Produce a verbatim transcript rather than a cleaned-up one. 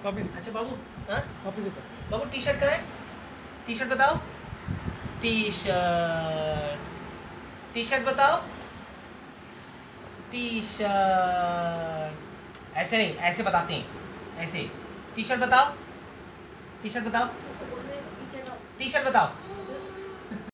अच्छा बाबू, हाँ वापस बाबू टी शर्ट कहाँ है? टी शर्ट बताओ, टी शर्ट, टी शर्ट बताओ, टी शर्ट। ऐसे नहीं, ऐसे बताते हैं, ऐसे। टी शर्ट बताओ, टी शर्ट बताओ, टी शर्ट बताओ।